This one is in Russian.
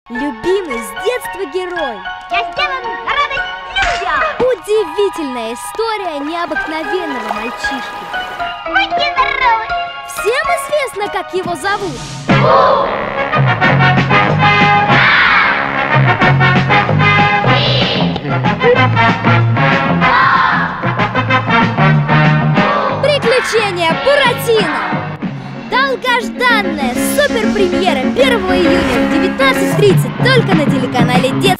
Любимый с детства герой. Я сделан на радость людям. Удивительная история необыкновенного мальчишки. Будьте здоровы. Всем известно, как его зовут. Приключения Буратино. Долгожданная суперпремьера 1 июня в 19:30 только на телеканале Детский.